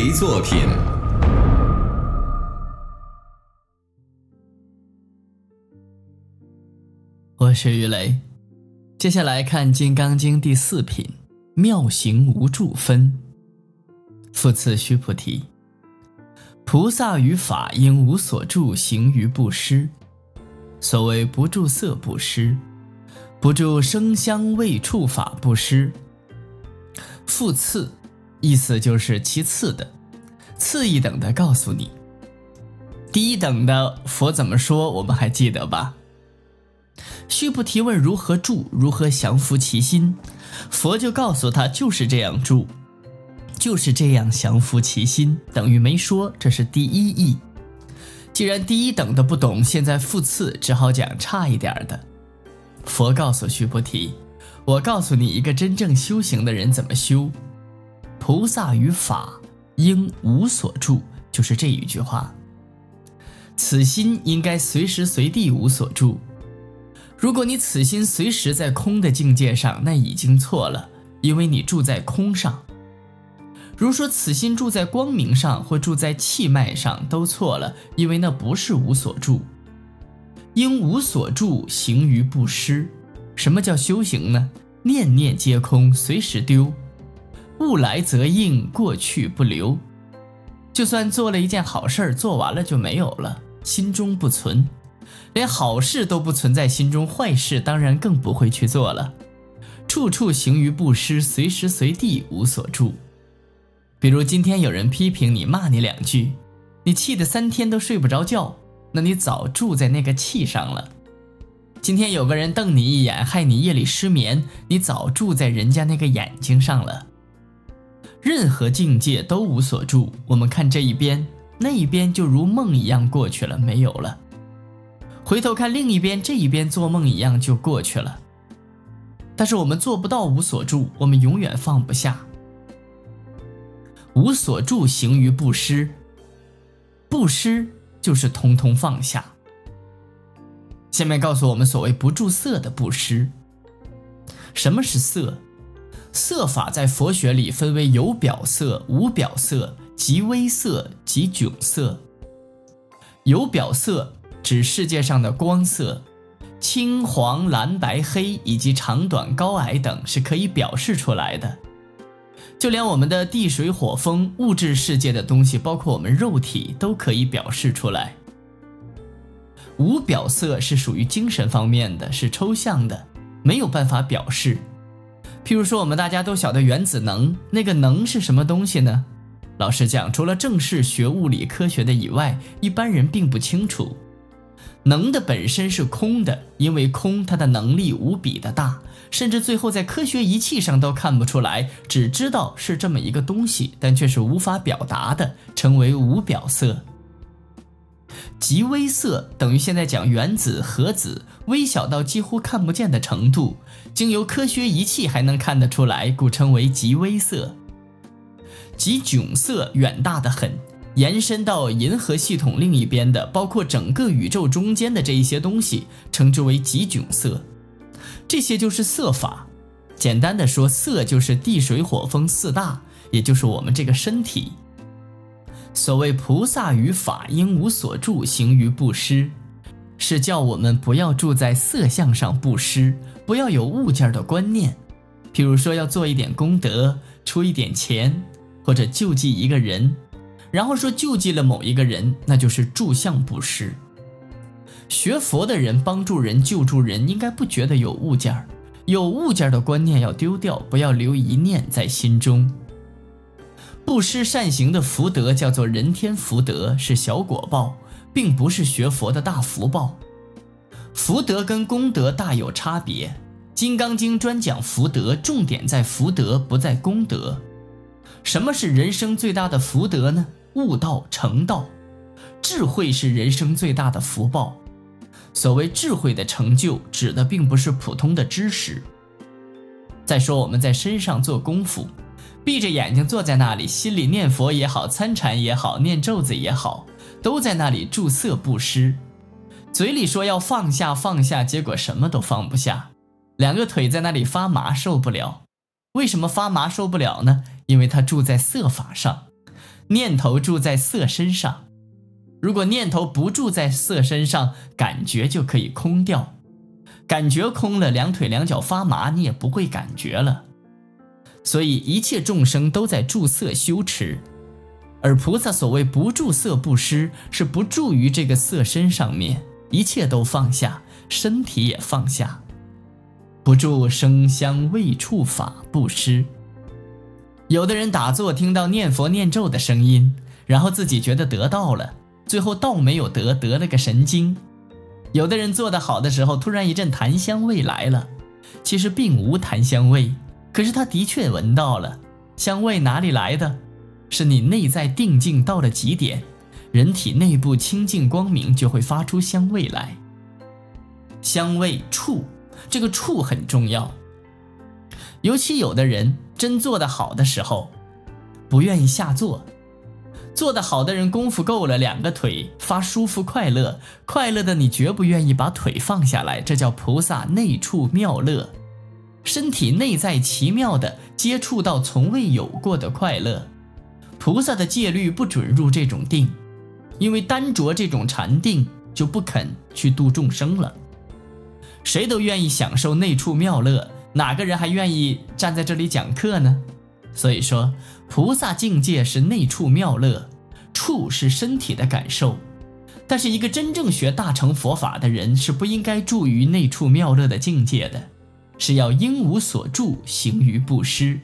雷作品。 我是于雷，接下来看《金刚经》第4品，妙行无住分。复次须菩提，菩萨于法应无所住，行于布施。所谓不住色布施，不住声香味触法布施。复次，意思就是其次的，次一等的告诉你。第一等的佛怎么说，我们还记得吧？须菩提问如何住，如何降伏其心，佛就告诉他就是这样住，就是这样降伏其心，等于没说，这是第一义。既然第一等的不懂，现在复次只好讲差一点的。佛告诉须菩提，我告诉你一个真正修行的人怎么修。菩萨于法应无所住，就是这一句话。此心应该随时随地无所住。如果你此心随时在空的境界上，那已经错了，因为你住在空上。如说此心住在光明上或住在气脉上，都错了，因为那不是无所住。应无所住，行于布施。什么叫修行呢？念念皆空，随时丢。物来则应，过去不留。就算做了一件好事，做完了就没有了，心中不存。连好事都不存在心中，坏事当然更不会去做了。处处行于布施，随时随地无所住。比如今天有人批评你，骂你2句，你气得3天都睡不着觉，那你早住在那个气上了。今天有个人瞪你一眼，害你夜里失眠，你早住在人家那个眼睛上了。任何境界都无所住，我们看这一边，那一边就如梦一样过去了，没有了。回头看另一边，这一边做梦一样就过去了。但是我们做不到无所住，我们永远放不下。无所住行于布施，布施就是通通放下。下面告诉我们所谓不住色的布施。什么是色？色法在佛学里分为有表色、无表色、极微色及迥色。有表色指世界上的光色，青黄蓝白黑以及长短高矮等是可以表示出来的。就连我们的地水火风物质世界的东西，包括我们肉体，都可以表示出来。无表色是属于精神方面的，是抽象的，没有办法表示。譬如说我们大家都晓得原子能，那个能是什么东西呢？老实讲，除了正式学物理科学的以外，一般人并不清楚。能的本身是空的，因为空它的能力无比的大，甚至最后在科学仪器上都看不出来，只知道是这么一个东西，但却是无法表达的，称为无表色。极微色等于现在讲原子、核子，微小到几乎看不见的程度，经由科学仪器还能看得出来，故称为极微色。极迥色远大得很，延伸到银河系统另一边的，包括整个宇宙中间的这一些东西，称之为极迥色。这些就是色法。简单的说，色就是地水火风4大，也就是我们这个身体。所谓菩萨于法应无所住，行于布施，是叫我们不要住在色相上布施，不要有物件的观念。譬如说要做一点功德，出一点钱，或者救济一个人，然后说救济了某一个人，那就是住相布施。学佛的人帮助人、救助人，应该不觉得有物件，有物件的观念要丢掉，不要留一念在心中。布施善行的福德叫做人天福德，是小果报，并不是学佛的大福报。福德跟功德大有差别，《金刚经》专讲福德，重点在福德，不在功德。什么是人生最大的福德呢？悟道成道。智慧是人生最大的福报。所谓智慧的成就，指的并不是普通的知识。再说我们在身上做功夫，闭着眼睛坐在那里，心里念佛也好，参禅也好，念咒子也好，都在那里住色布施。嘴里说要放下放下，结果什么都放不下，2个腿在那里发麻，受不了。为什么发麻受不了呢？因为他住在色法上。 念头住在色身上。如果念头不住在色身上，感觉就可以空掉。感觉空了，两腿两脚发麻，你也不会感觉了。所以一切众生都在住色修持，而菩萨所谓不住色布施，是不住于这个色身上面，一切都放下，身体也放下。不住声香味触法布施。有的人打坐听到念佛念咒的声音，然后自己觉得得到了，最后倒没有得，得了个神经。有的人做得好的时候，突然一阵檀香味来了，其实并无檀香味，可是他的确闻到了。香味哪里来的？是你内在定境到了极点，人体内部清净光明，就会发出香味来。香味触，这个触很重要。尤其有的人真做得好的时候，不愿意下坐。做得好的人功夫够了，两个腿发舒服快乐，快乐的你绝不愿意把腿放下来，这叫菩萨内处妙乐。身体内在奇妙的接触到从未有过的快乐。菩萨的戒律不准入这种定，因为单着这种禅定就不肯去度众生了。谁都愿意享受内处妙乐，哪个人还愿意站在这里讲课呢？所以说菩萨境界是内处妙乐，处是身体的感受。但是一个真正学大乘佛法的人是不应该住于内处妙乐的境界的，是要应无所住，行于布施。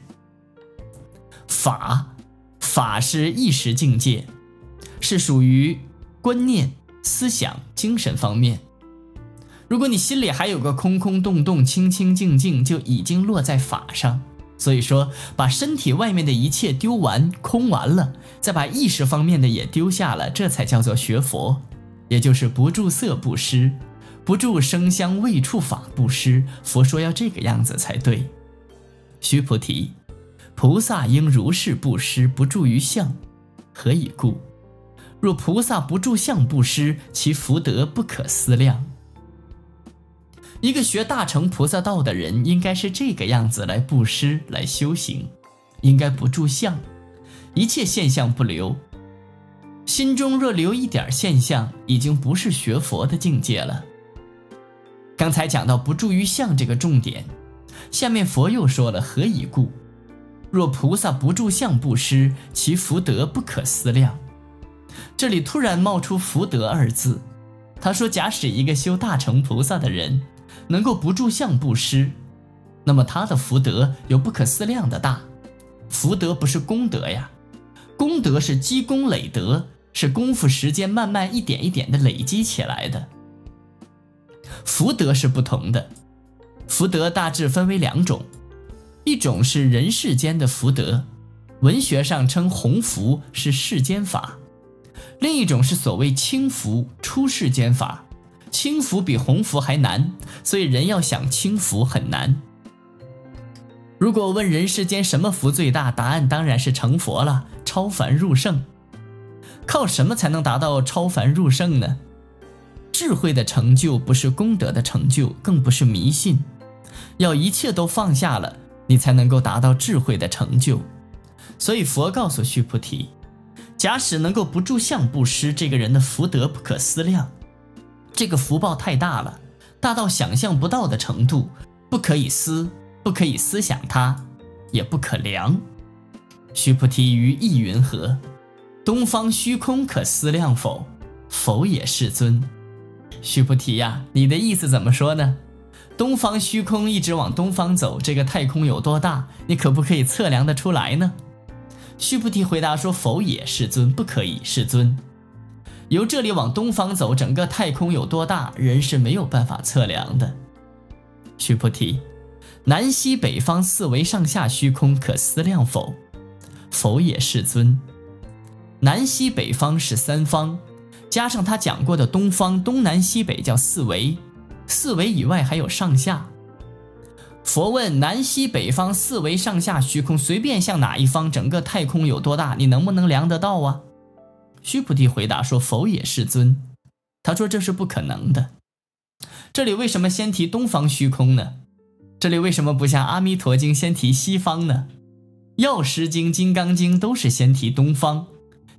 法是意识境界，是属于观念、思想、精神方面。如果你心里还有个空空洞洞、清清净净，就已经落在法上。所以说把身体外面的一切丢完，空完了，再把意识方面的也丢下了，这才叫做学佛，也就是不住色布施，不住声香味触法布施。佛说要这个样子才对。须菩提，菩萨应如是布施，不住于相。何以故？若菩萨不住相布施，其福德不可思量。一个学大乘菩萨道的人应该是这个样子来布施，来修行，应该不住相，一切现象不留。心中若留一点现象，已经不是学佛的境界了。刚才讲到不住于相这个重点，下面佛又说了何以故？若菩萨不住相布施，其福德不可思量。这里突然冒出福德二字，他说假使一个修大乘菩萨的人能够不住相布施，那么他的福德有不可思量的大。福德不是功德呀，功德是积功累德，是功夫时间慢慢一点一点的累积起来的。福德是不同的，福德大致分为两种，一种是人世间的福德，文学上称鸿福，是世间法；另一种是所谓轻福，出世间法。轻福比鸿福还难，所以人要想轻福很难。如果问人世间什么福最大，答案当然是成佛了，超凡入圣。靠什么才能达到超凡入圣呢？智慧的成就不是功德的成就，更不是迷信，要一切都放下了，你才能够达到智慧的成就。所以佛告诉须菩提，假使能够不住相布施，这个人的福德不可思量。这个福报太大了，大到想象不到的程度，不可以思，不可以思想它，也不可量。须菩提于意云何？东方虚空可思量否？否也，世尊。须菩提呀，你的意思怎么说呢？东方虚空一直往东方走，这个太空有多大，你可不可以测量得出来呢？须菩提回答说，否也，世尊，不可以，世尊。由这里往东方走，整个太空有多大，人是没有办法测量的。须菩提，南西北方四维上下虚空可思量否？否也，世尊。南西北方是三方，加上他讲过的东方，东南西北叫四维，四维以外还有上下。佛问南西北方四维上下虚空，随便向哪一方，整个太空有多大，你能不能量得到啊？须菩提回答说，否也，世尊。他说这是不可能的。这里为什么先提东方虚空呢？这里为什么不像阿弥陀经先提西方呢？药师经、金刚经都是先提东方，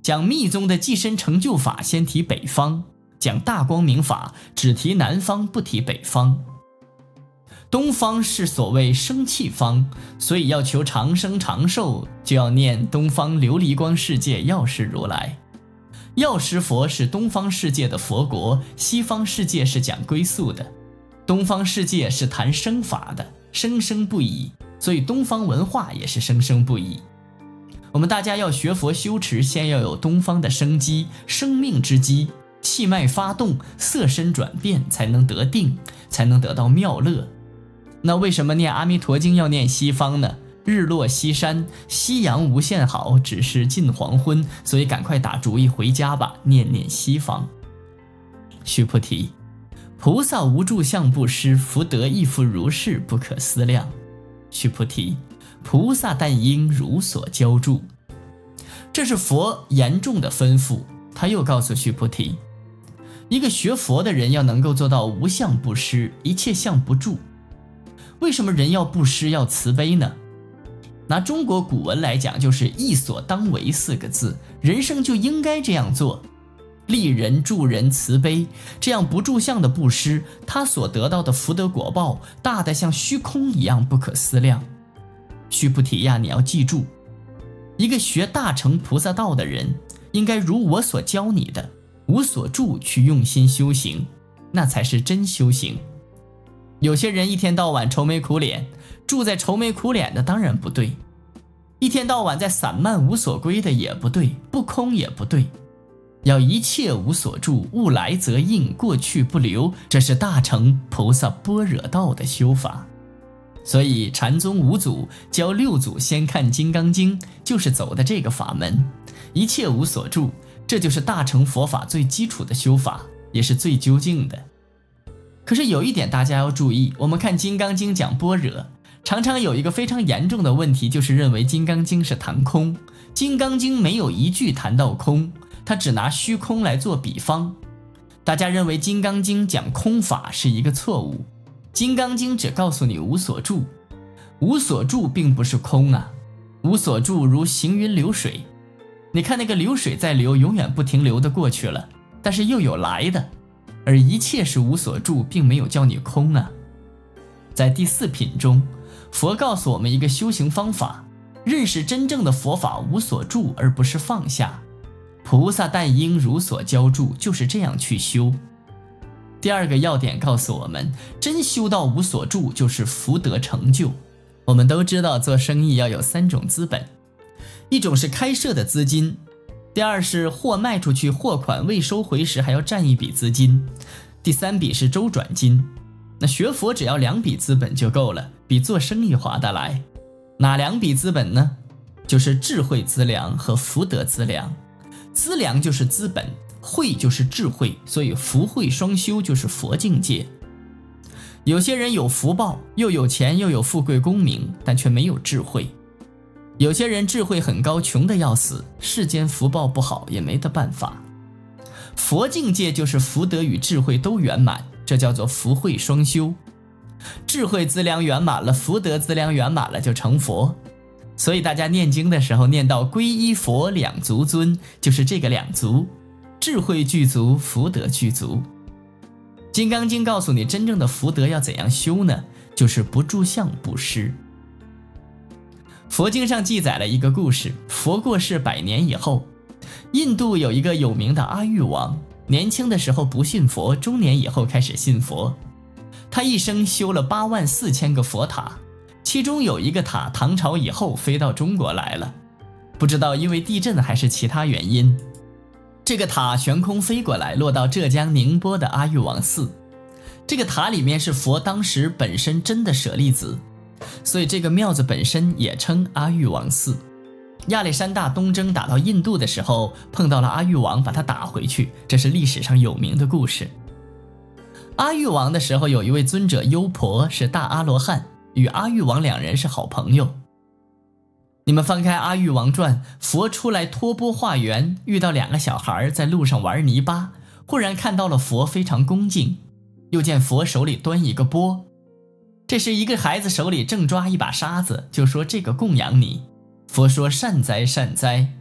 讲密宗的寄身成就法先提北方，讲大光明法只提南方不提北方。东方是所谓生气方，所以要求长生长寿，就要念东方琉璃光世界药师如来。药师佛是东方世界的佛国，西方世界是讲归宿的。东方世界是谈生法的，生生不已，所以东方文化也是生生不已。我们大家要学佛修持，先要有东方的生机，生命之机，气脉发动，色身转变，才能得定，才能得到妙乐。那为什么念阿弥陀经要念西方呢？日落西山，夕阳无限好，只是近黄昏，所以赶快打主意回家吧，念念西方。须菩提，菩萨无住相布施，福德亦复如是，不可思量。须菩提，菩萨但应如所教住。这是佛严重的吩咐。他又告诉须菩提，一个学佛的人要能够做到无相布施，一切相不住。为什么人要布施，要慈悲呢？拿中国古文来讲，就是义所当为4个字，人生就应该这样做，利人助人慈悲，这样不住相的布施，他所得到的福德果报大得像虚空一样不可思量。须菩提呀，你要记住，一个学大乘菩萨道的人，应该如我所教你的，无所住去用心修行，那才是真修行。有些人一天到晚愁眉苦脸，住在愁眉苦脸的当然不对，一天到晚在散漫无所归的也不对，不空也不对，要一切无所住，物来则应，过去不留，这是大乘菩萨般若道的修法。所以禅宗5祖教6祖先看《金刚经》，就是走的这个法门，一切无所住，这就是大乘佛法最基础的修法，也是最究竟的。可是有一点大家要注意，我们看《金刚经》讲般若，常常有一个非常严重的问题，就是认为《金刚经》是谈空，《金刚经》没有一句谈到空，它只拿虚空来做比方。大家认为《金刚经》讲空法是一个错误，《金刚经》只告诉你无所住，无所住并不是空啊，无所住如行云流水，你看那个流水在流，永远不停留的过去了，但是又有来的，而一切是无所住，并没有叫你空啊。在第4品中，佛告诉我们一个修行方法，认识真正的佛法无所住，而不是放下。菩萨但应如所教住，就是这样去修。第2个要点告诉我们，真修到无所住，就是福德成就。我们都知道做生意要有3种资本，一种是开设的资金，第2是货卖出去，货款未收回时还要占一笔资金，第3笔是周转金。那学佛只要2笔资本就够了，比做生意划得来。哪2笔资本呢？就是智慧资粮和福德资粮。资粮就是资本，慧就是智慧，所以福慧双修就是佛境界。有些人有福报，又有钱又有富贵功名，但却没有智慧。有些人智慧很高，穷得要死，世间福报不好也没得办法。佛境界就是福德与智慧都圆满，这叫做福慧双修。智慧资粮圆满了，福德资粮圆满了，就成佛。所以大家念经的时候念到皈依佛两足尊，就是这个两足，智慧具足，福德具足。金刚经告诉你，真正的福德要怎样修呢？就是不住相布施。佛经上记载了一个故事，佛过世100年以后，印度有一个有名的阿育王，年轻的时候不信佛，中年以后开始信佛。他一生修了84000个佛塔，其中有一个塔唐朝以后飞到中国来了，不知道因为地震还是其他原因，这个塔悬空飞过来，落到浙江宁波的阿育王寺。这个塔里面是佛当时本身真的舍利子，所以这个庙子本身也称阿育王寺。亚历山大东征打到印度的时候，碰到了阿育王，把他打回去，这是历史上有名的故事。阿育王的时候，有一位尊者优婆是大阿罗汉，与阿育王2人是好朋友。你们翻开《阿育王传》，佛出来托钵化缘，遇到2个小孩在路上玩泥巴，忽然看到了佛，非常恭敬，又见佛手里端一个钵，这时一个孩子手里正抓一把沙子，就说这个供养你。佛说善哉善哉。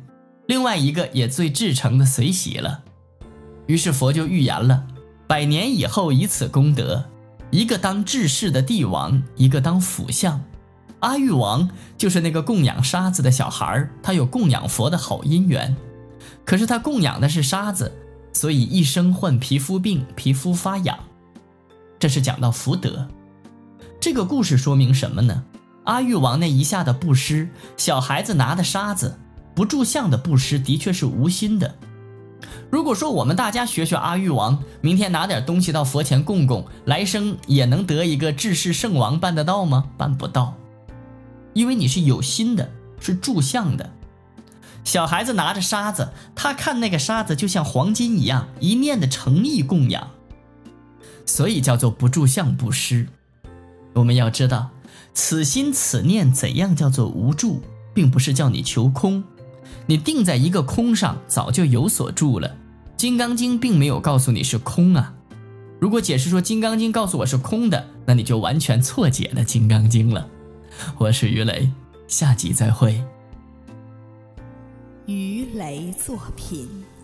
另外一个也最至诚的随喜了。于是佛就预言了，100年以后以此功德，一个当治世的帝王，一个当辅相。阿育王就是那个供养沙子的小孩，他有供养佛的好姻缘，可是他供养的是沙子，所以一生患皮肤病，皮肤发痒。这是讲到福德。这个故事说明什么呢？阿育王那一下的布施，小孩子拿的沙子，不住相的布施的确是无心的。如果说我们大家学学阿育王，明天拿点东西到佛前供供，来生也能得一个治世圣王，办得到吗？办不到，因为你是有心的，是住相的。小孩子拿着沙子，他看那个沙子就像黄金一样，一念的诚意供养，所以叫做不住相布施。我们要知道，此心此念怎样叫做无住，并不是叫你求空，你定在一个空上，早就有所住了。金刚经并没有告诉你是空啊。如果解释说金刚经告诉我是空的，那你就完全错解了金刚经了。我是于雷，下集再会。 鱼雷作品。